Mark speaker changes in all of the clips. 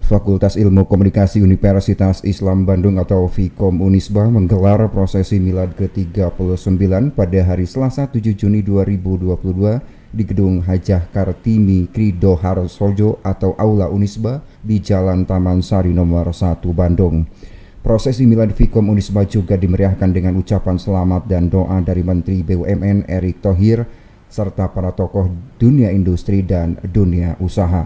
Speaker 1: Fakultas Ilmu Komunikasi Universitas Islam Bandung atau Fikom Unisba menggelar prosesi milad ke-39 pada hari Selasa 7 Juni 2022 di Gedung Hajah Kartini Krido Harsojo atau Aula Unisba di Jalan Taman Sari nomor 1 Bandung. Prosesi milad Fikom Unisba juga dimeriahkan dengan ucapan selamat dan doa dari Menteri BUMN Erick Thohir serta para tokoh dunia industri dan dunia usaha.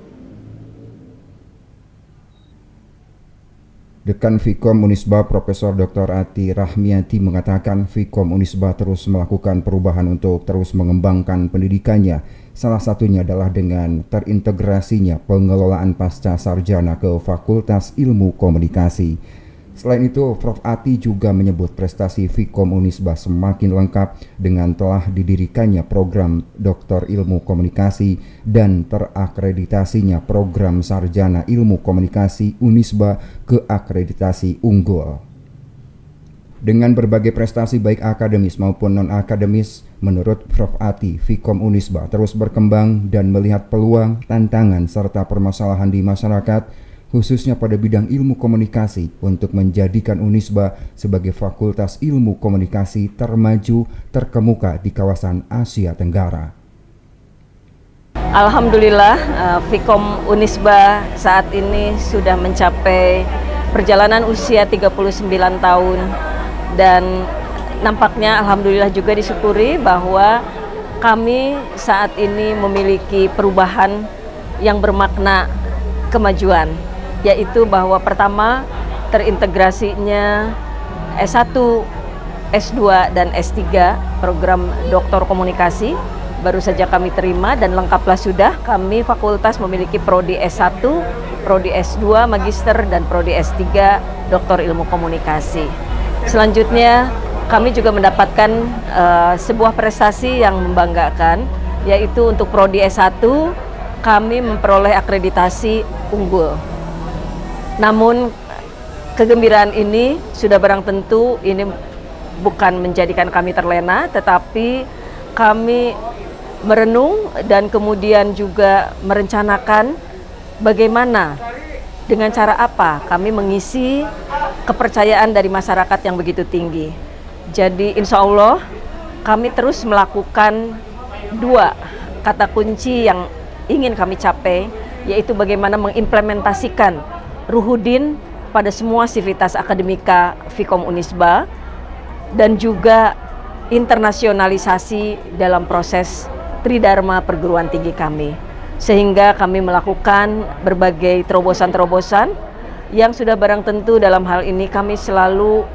Speaker 1: Dekan Fikom Unisba Profesor Dr. Ati Rahmiati mengatakan Fikom Unisba terus melakukan perubahan untuk terus mengembangkan pendidikannya. Salah satunya adalah dengan terintegrasinya pengelolaan pasca sarjana ke Fakultas Ilmu Komunikasi. Selain itu, Prof. Ati juga menyebut prestasi Fikom Unisba semakin lengkap dengan telah didirikannya program Doktor Ilmu Komunikasi dan terakreditasinya program Sarjana Ilmu Komunikasi Unisba ke akreditasi unggul. Dengan berbagai prestasi baik akademis maupun non-akademis, menurut Prof. Ati, Fikom Unisba terus berkembang dan melihat peluang, tantangan, serta permasalahan di masyarakat khususnya pada bidang ilmu komunikasi untuk menjadikan Unisba sebagai fakultas ilmu komunikasi termaju terkemuka di kawasan Asia Tenggara.
Speaker 2: Alhamdulillah, Fikom Unisba saat ini sudah mencapai perjalanan usia 39 tahun dan nampaknya alhamdulillah juga disyukuri bahwa kami saat ini memiliki perubahan yang bermakna kemajuan, yaitu bahwa pertama terintegrasinya S1, S2, dan S3 program Doktor Komunikasi baru saja kami terima dan lengkaplah sudah. Kami fakultas memiliki Prodi S1, Prodi S2, Magister, dan Prodi S3 Doktor Ilmu Komunikasi. Selanjutnya kami juga mendapatkan sebuah prestasi yang membanggakan, yaitu untuk Prodi S1 kami memperoleh akreditasi unggul. Namun kegembiraan ini sudah barang tentu ini bukan menjadikan kami terlena, tetapi kami merenung dan kemudian juga merencanakan bagaimana, dengan cara apa kami mengisi kepercayaan dari masyarakat yang begitu tinggi. Jadi insya Allah kami terus melakukan dua kata kunci yang ingin kami capai, yaitu bagaimana mengimplementasikan Ruhudin pada semua sivitas akademika Fikom Unisba dan juga internasionalisasi dalam proses Tridharma perguruan tinggi kami, sehingga kami melakukan berbagai terobosan-terobosan yang sudah barang tentu dalam hal ini kami selalu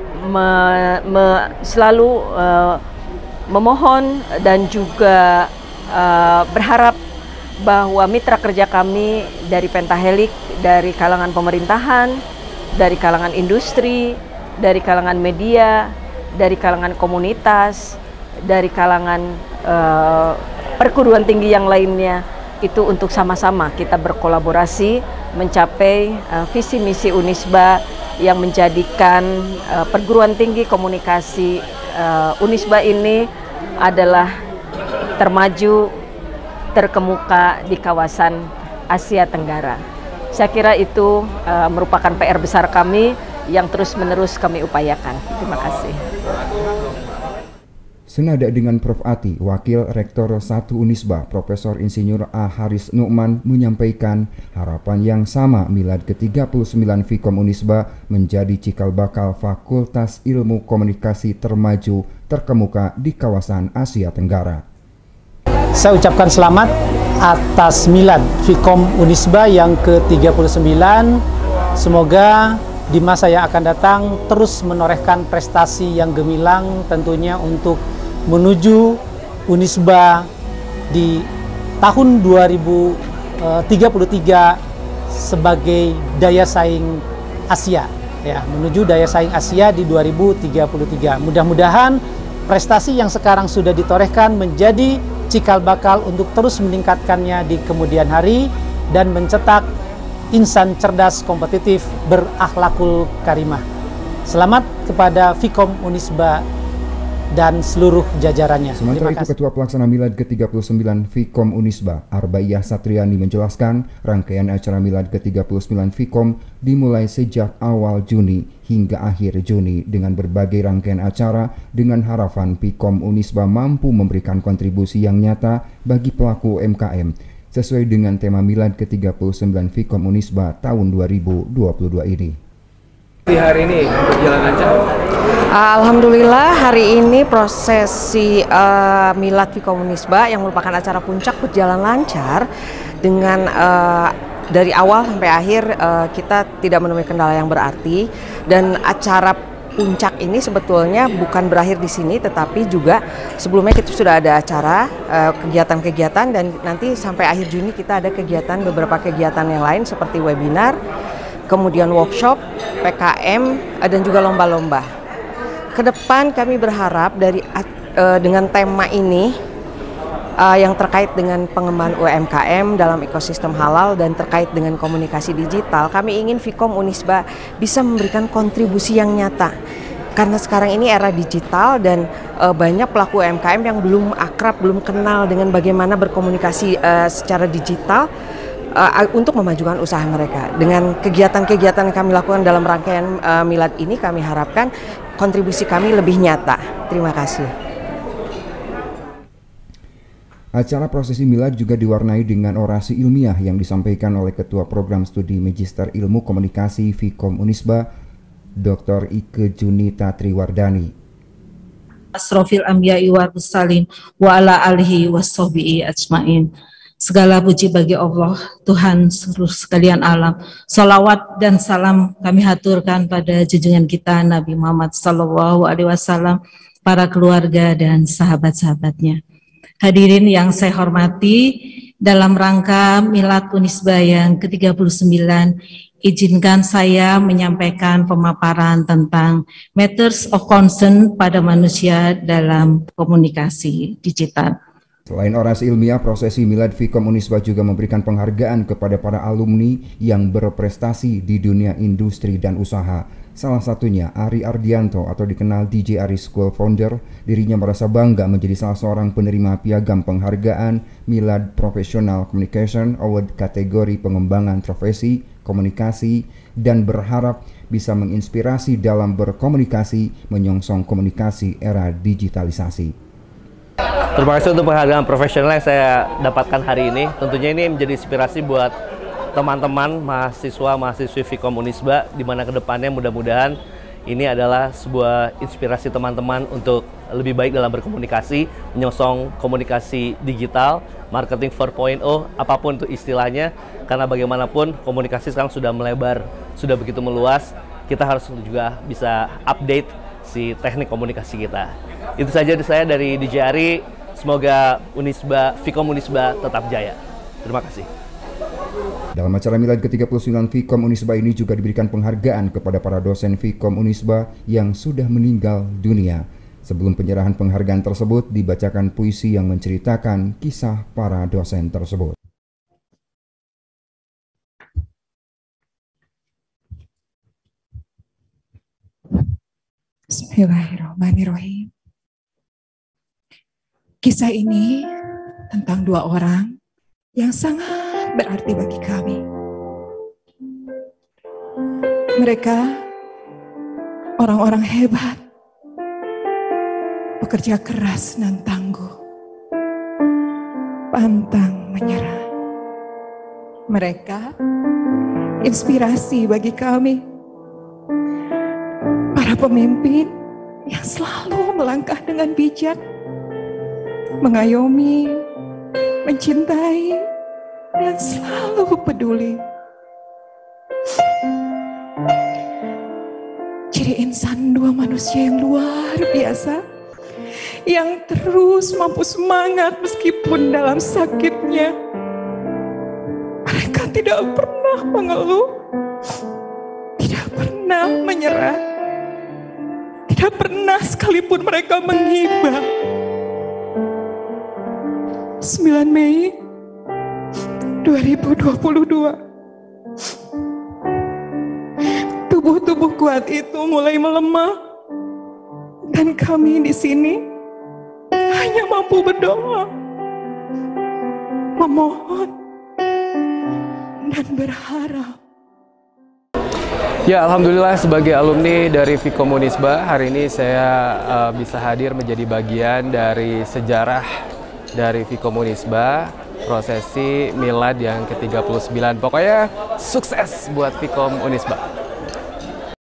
Speaker 2: memohon dan juga berharap bahwa mitra kerja kami dari Pentahelix, dari kalangan pemerintahan, dari kalangan industri, dari kalangan media, dari kalangan komunitas, dari kalangan perguruan tinggi yang lainnya, itu untuk sama-sama kita berkolaborasi mencapai visi misi Unisba yang menjadikan perguruan tinggi komunikasi Unisba ini adalah termaju terkemuka di kawasan Asia Tenggara. Saya kira itu merupakan PR besar kami yang terus-menerus kami upayakan. Terima kasih.
Speaker 1: Senada dengan Prof. Ati, Wakil Rektor 1 Unisba, Profesor Insinyur A. Haris Nu'man menyampaikan harapan yang sama milad ke-39 Fikom Unisba menjadi cikal bakal Fakultas Ilmu Komunikasi termaju terkemuka di kawasan Asia Tenggara.
Speaker 3: Saya ucapkan selamat atas milad Fikom Unisba yang ke-39. Semoga di masa yang akan datang terus menorehkan prestasi yang gemilang tentunya untuk menuju Unisba di tahun 2033 sebagai daya saing Asia, ya, menuju daya saing Asia di 2033. Mudah-mudahan prestasi yang sekarang sudah ditorehkan menjadi cikal bakal untuk terus meningkatkannya di kemudian hari dan mencetak insan cerdas, kompetitif, berakhlakul karimah. Selamat kepada Fikom Unisba dan seluruh jajarannya.
Speaker 1: Sementara itu, Ketua Pelaksana Milad ke-39 Fikom Unisba, Arbaiyah Satriani menjelaskan rangkaian acara Milad ke-39 Fikom dimulai sejak awal Juni hingga akhir Juni dengan berbagai rangkaian acara dengan harapan Fikom Unisba mampu memberikan kontribusi yang nyata bagi pelaku UMKM sesuai dengan tema Milad ke-39 Fikom Unisba tahun 2022 ini.
Speaker 4: Di hari ini berjalan lancar?
Speaker 5: Alhamdulillah hari ini prosesi Milad Fikom Unisba yang merupakan acara puncak berjalan lancar dengan dari awal sampai akhir kita tidak menemui kendala yang berarti, dan acara puncak ini sebetulnya bukan berakhir di sini, tetapi juga sebelumnya kita sudah ada acara kegiatan-kegiatan, dan nanti sampai akhir Juni kita ada beberapa kegiatan yang lain seperti webinar, kemudian workshop, PKM, dan juga lomba-lomba. Ke depan kami berharap dengan tema ini yang terkait dengan pengembangan UMKM dalam ekosistem halal dan terkait dengan komunikasi digital, kami ingin Fikom Unisba bisa memberikan kontribusi yang nyata. Karena sekarang ini era digital dan banyak pelaku UMKM yang belum akrab, belum kenal dengan bagaimana berkomunikasi secara digital untuk memajukan usaha mereka. Dengan kegiatan-kegiatan yang kami lakukan dalam rangkaian Milad ini, kami harapkan kontribusi kami lebih nyata. Terima kasih.
Speaker 1: Acara prosesi Milad juga diwarnai dengan orasi ilmiah yang disampaikan oleh Ketua Program Studi Magister Ilmu Komunikasi Fikom Unisba, Dr. Ike Junita Triwardani.
Speaker 6: Asrofil Anbiya'i wa Mursalin wa ala alihi wassohbi'i ajmain. Segala puji bagi Allah, Tuhan seluruh sekalian alam. Salawat dan salam kami haturkan pada junjungan kita Nabi Muhammad SAW, para keluarga dan sahabat-sahabatnya. Hadirin yang saya hormati, dalam rangka Milad Unisba yang ke-39, izinkan saya menyampaikan pemaparan tentang matters of concern pada manusia dalam komunikasi digital.
Speaker 1: Selain orasi ilmiah, prosesi Milad Fikom Unisba juga memberikan penghargaan kepada para alumni yang berprestasi di dunia industri dan usaha. Salah satunya Ari Ardianto atau dikenal DJ Ari School Founder. Dirinya merasa bangga menjadi salah seorang penerima piagam penghargaan Milad Professional Communication Award kategori pengembangan profesi komunikasi, dan berharap bisa menginspirasi dalam berkomunikasi menyongsong komunikasi era digitalisasi.
Speaker 7: Terima kasih untuk penghargaan profesional yang saya dapatkan hari ini. Tentunya ini menjadi inspirasi buat teman-teman mahasiswa-mahasiswi Fikom Unisba, di mana kedepannya mudah-mudahan ini adalah sebuah inspirasi teman-teman untuk lebih baik dalam berkomunikasi, menyongsong komunikasi digital, marketing 4.0, apapun itu istilahnya, karena bagaimanapun komunikasi sekarang sudah melebar, sudah begitu meluas, kita harus juga bisa update si teknik komunikasi kita. Itu saja dari saya, dari DJ Ari. Semoga Unisba, Fikom Unisba tetap jaya. Terima kasih.
Speaker 1: Dalam acara Milad ke-39 Fikom Unisba ini juga diberikan penghargaan kepada para dosen Fikom Unisba yang sudah meninggal dunia. Sebelum penyerahan penghargaan tersebut, dibacakan puisi yang menceritakan kisah para dosen tersebut.
Speaker 8: Bismillahirrahmanirrahim. Kisah ini tentang dua orang yang sangat berarti bagi kami. Mereka orang-orang hebat, bekerja keras dan tangguh, pantang menyerah. Mereka inspirasi bagi kami, para pemimpin yang selalu melangkah dengan bijak, mengayomi, mencintai, dan selalu peduli. Ciri insan dua manusia yang luar biasa, yang terus mampu semangat meskipun dalam sakitnya. Mereka tidak pernah mengeluh, tidak pernah menyerah, tidak pernah sekalipun mereka menghibah. 9 Mei 2022, tubuh-tubuh kuat itu mulai melemah, dan kami di sini hanya mampu berdoa, memohon, dan berharap.
Speaker 4: Ya, alhamdulillah sebagai alumni dari Fikom Unisba, hari ini saya bisa hadir menjadi bagian dari sejarah dari Fikom Unisba, prosesi milad yang ke-39. Pokoknya sukses buat Fikom Unisba.